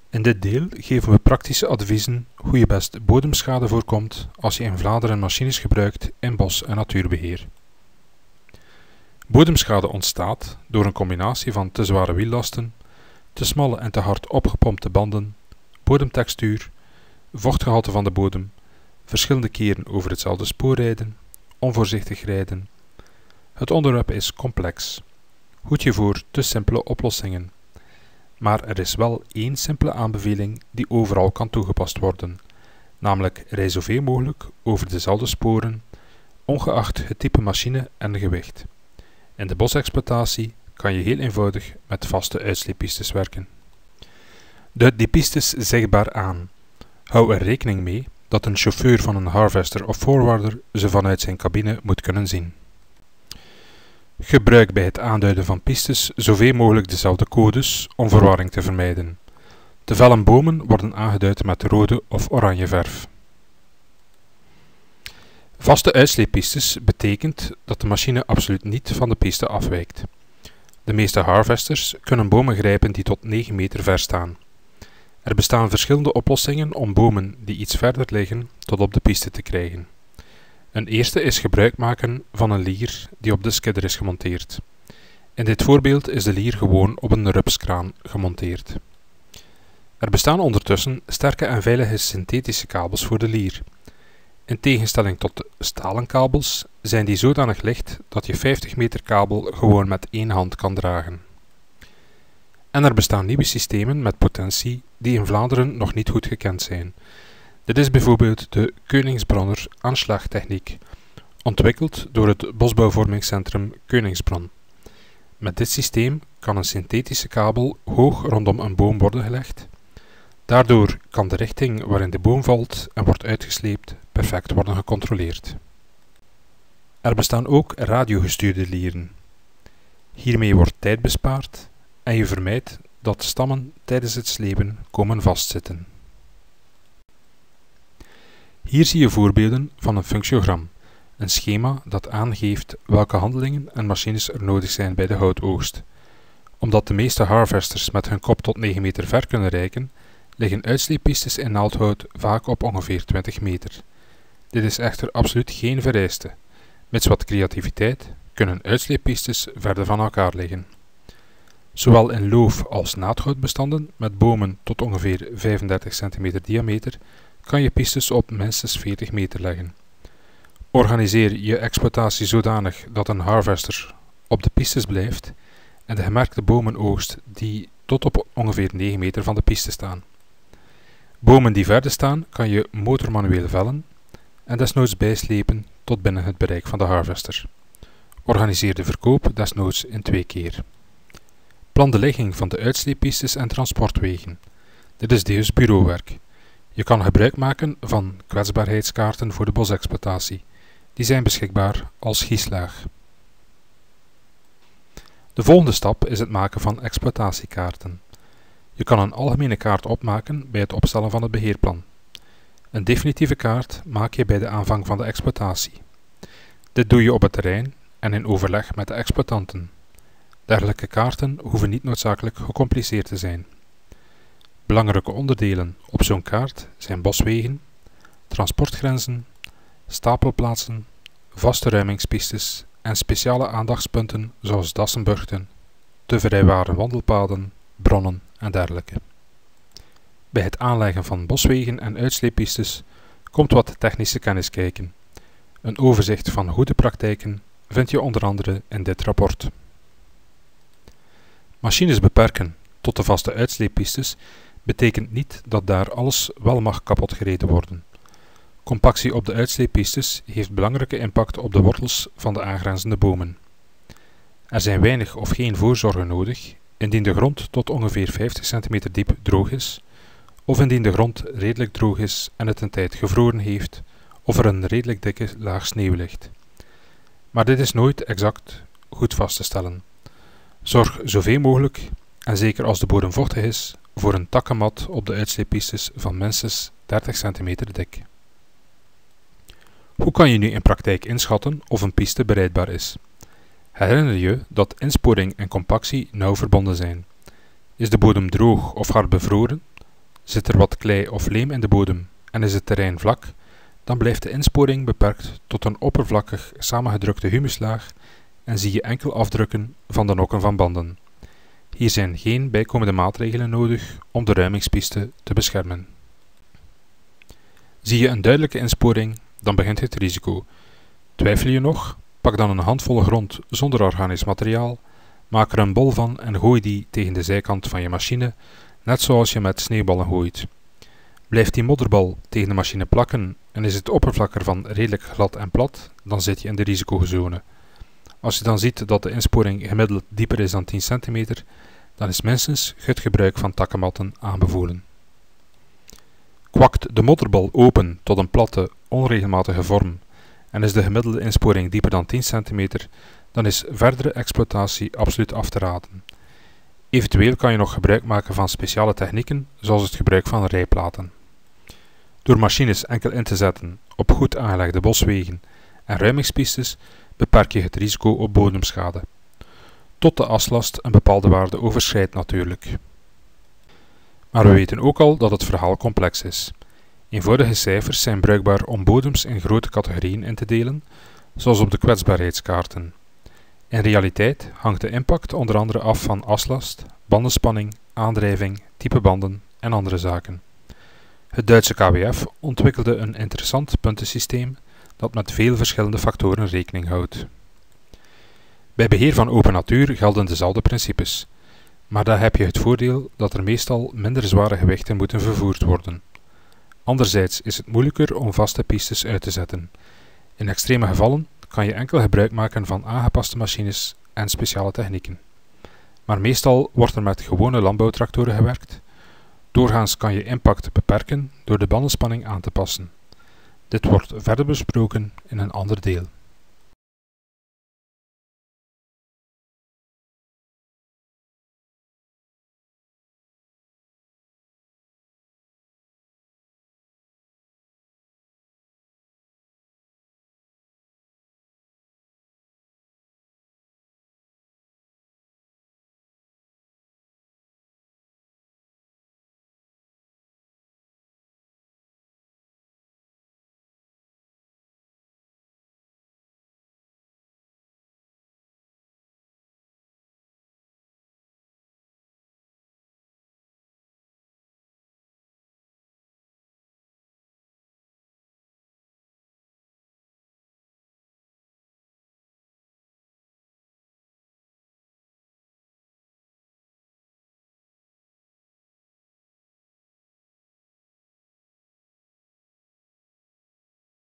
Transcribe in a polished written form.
In dit deel geven we praktische adviezen hoe je best bodemschade voorkomt als je in Vlaanderen machines gebruikt in bos- en natuurbeheer. Bodemschade ontstaat door een combinatie van te zware wiellasten, te smalle en te hard opgepompte banden, bodemtextuur, vochtgehalte van de bodem, verschillende keren over hetzelfde spoor rijden, onvoorzichtig rijden. Het onderwerp is complex. Hoed je voor te simpele oplossingen. Maar er is wel één simpele aanbeveling die overal kan toegepast worden, namelijk rij zoveel mogelijk over dezelfde sporen, ongeacht het type machine en gewicht. In de bosexploitatie kan je heel eenvoudig met vaste uitsleeppistes werken. Duid die pistes zichtbaar aan. Hou er rekening mee dat een chauffeur van een harvester of forwarder ze vanuit zijn cabine moet kunnen zien. Gebruik bij het aanduiden van pistes zoveel mogelijk dezelfde codes om verwarring te vermijden. Te vellen bomen worden aangeduid met rode of oranje verf. Vaste uitsleeppistes betekent dat de machine absoluut niet van de piste afwijkt. De meeste harvesters kunnen bomen grijpen die tot 9 meter ver staan. Er bestaan verschillende oplossingen om bomen die iets verder liggen tot op de piste te krijgen. Een eerste is gebruik maken van een lier die op de skidder is gemonteerd. In dit voorbeeld is de lier gewoon op een rupskraan gemonteerd. Er bestaan ondertussen sterke en veilige synthetische kabels voor de lier. In tegenstelling tot de stalen kabels zijn die zodanig licht dat je 50 meter kabel gewoon met één hand kan dragen. En er bestaan nieuwe systemen met potentie die in Vlaanderen nog niet goed gekend zijn. Dit is bijvoorbeeld de Koningsbronner aanslagtechniek, ontwikkeld door het bosbouwvormingscentrum Koningsbron. Met dit systeem kan een synthetische kabel hoog rondom een boom worden gelegd. Daardoor kan de richting waarin de boom valt en wordt uitgesleept perfect worden gecontroleerd. Er bestaan ook radiogestuurde lieren. Hiermee wordt tijd bespaard en je vermijdt dat stammen tijdens het slepen komen vastzitten. Hier zie je voorbeelden van een functiogram, een schema dat aangeeft welke handelingen en machines er nodig zijn bij de houtoogst. Omdat de meeste harvesters met hun kop tot 9 meter ver kunnen reiken, liggen uitsleeppistes in naaldhout vaak op ongeveer 20 meter. Dit is echter absoluut geen vereiste. Mits wat creativiteit kunnen uitsleeppistes verder van elkaar liggen. Zowel in loof- als naaldhoutbestanden met bomen tot ongeveer 35 cm diameter kan je pistes op minstens 40 meter leggen. Organiseer je exploitatie zodanig dat een harvester op de pistes blijft en de gemerkte bomen oogst die tot op ongeveer 9 meter van de piste staan. Bomen die verder staan kan je motormanueel vellen en desnoods bijslepen tot binnen het bereik van de harvester. Organiseer de verkoop desnoods in 2 keer. Plan de ligging van de uitsleeppistes en transportwegen. Dit is dus bureauwerk. Je kan gebruik maken van kwetsbaarheidskaarten voor de bosexploitatie. Die zijn beschikbaar als gieslaag. De volgende stap is het maken van exploitatiekaarten. Je kan een algemene kaart opmaken bij het opstellen van het beheerplan. Een definitieve kaart maak je bij de aanvang van de exploitatie. Dit doe je op het terrein en in overleg met de exploitanten. Dergelijke kaarten hoeven niet noodzakelijk gecompliceerd te zijn. Belangrijke onderdelen op zo'n kaart zijn boswegen, transportgrenzen, stapelplaatsen, vaste ruimingspistes en speciale aandachtspunten zoals dassenburgten, te vrijware wandelpaden, bronnen en dergelijke. Bij het aanleggen van boswegen en uitsleeppistes komt wat technische kennis kijken. Een overzicht van goede praktijken vind je onder andere in dit rapport. Machines beperken tot de vaste uitsleeppistes betekent niet dat daar alles wel mag kapot gereden worden. Compactie op de uitsleeppistes heeft belangrijke impact op de wortels van de aangrenzende bomen. Er zijn weinig of geen voorzorgen nodig indien de grond tot ongeveer 50 cm diep droog is, of indien de grond redelijk droog is en het een tijd gevroren heeft, of er een redelijk dikke laag sneeuw ligt. Maar dit is nooit exact goed vast te stellen. Zorg zoveel mogelijk, en zeker als de bodem vochtig is, voor een takkenmat op de uitsleeppistes van minstens 30 cm dik. Hoe kan je nu in praktijk inschatten of een piste bereidbaar is? Herinner je dat insporing en compactie nauw verbonden zijn. Is de bodem droog of hard bevroren, Zit er wat klei of leem in de bodem en is het terrein vlak, dan blijft de insporing beperkt tot een oppervlakkig samengedrukte humuslaag en zie je enkel afdrukken van de nokken van banden. Hier zijn geen bijkomende maatregelen nodig om de ruimingspiste te beschermen. Zie je een duidelijke insporing, dan begint het risico. Twijfel je nog? Pak dan een handvol grond zonder organisch materiaal, maak er een bol van en gooi die tegen de zijkant van je machine, net zoals je met sneeuwballen gooit. Blijft die modderbal tegen de machine plakken en is het oppervlak ervan redelijk glad en plat, dan zit je in de risicozone. Als je dan ziet dat de insporing gemiddeld dieper is dan 10 cm, dan is minstens het gebruik van takkenmatten aanbevolen. Kwakt de modderbal open tot een platte, onregelmatige vorm en is de gemiddelde insporing dieper dan 10 cm, dan is verdere exploitatie absoluut af te raden. Eventueel kan je nog gebruik maken van speciale technieken, zoals het gebruik van rijplaten. Door machines enkel in te zetten op goed aangelegde boswegen en ruimingspistes beperk je het risico op bodemschade. Tot de aslast een bepaalde waarde overschrijdt natuurlijk. Maar we weten ook al dat het verhaal complex is. Eenvoudige cijfers zijn bruikbaar om bodems in grote categorieën in te delen, zoals op de kwetsbaarheidskaarten. In realiteit hangt de impact onder andere af van aslast, bandenspanning, aandrijving, type banden en andere zaken. Het Duitse KWF ontwikkelde een interessant puntensysteem dat met veel verschillende factoren rekening houdt. Bij beheer van open natuur gelden dezelfde principes, maar daar heb je het voordeel dat er meestal minder zware gewichten moeten vervoerd worden. Anderzijds is het moeilijker om vaste pistes uit te zetten. In extreme gevallen kan je enkel gebruik maken van aangepaste machines en speciale technieken. Maar meestal wordt er met gewone landbouwtractoren gewerkt. Doorgaans kan je impact beperken door de bandenspanning aan te passen. Dit wordt verder besproken in een ander deel.